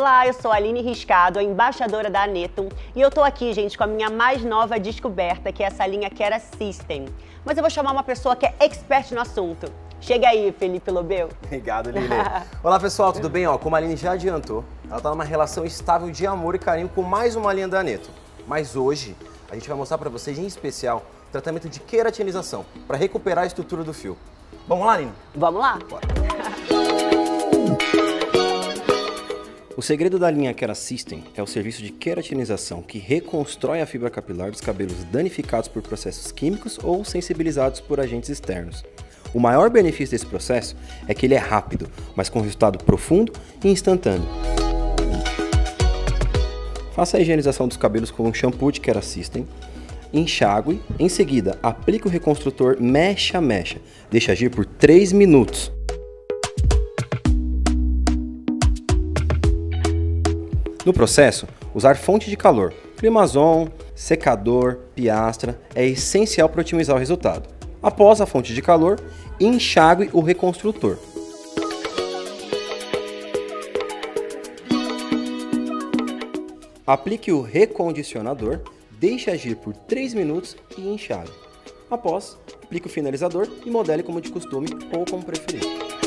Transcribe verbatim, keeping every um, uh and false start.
Olá, eu sou a Aline Riscado, a embaixadora da Anetum, e eu tô aqui, gente, com a minha mais nova descoberta, que é essa linha Kera System. Mas eu vou chamar uma pessoa que é expert no assunto. Chega aí, Felipe Lobel. Obrigado, Lili. Olá, pessoal, tudo bem? Ó, como a Aline já adiantou, ela tá numa relação estável de amor e carinho com mais uma linha da Anetum. Mas hoje, a gente vai mostrar pra vocês, em especial, o tratamento de queratinização, para recuperar a estrutura do fio. Vamos lá, Aline? Vamos lá? Bora. O segredo da linha Kera System é o serviço de queratinização que reconstrói a fibra capilar dos cabelos danificados por processos químicos ou sensibilizados por agentes externos. O maior benefício desse processo é que ele é rápido, mas com resultado profundo e instantâneo. Faça a higienização dos cabelos com um shampoo de Kera System, enxague, em seguida aplique o reconstrutor mecha a mecha, deixe agir por três minutos. No processo, usar fonte de calor, Climazon, secador, piastra, é essencial para otimizar o resultado. Após a fonte de calor, enxague o reconstrutor. Aplique o recondicionador, deixe agir por três minutos e enxague. Após, aplique o finalizador e modele como de costume ou como preferir.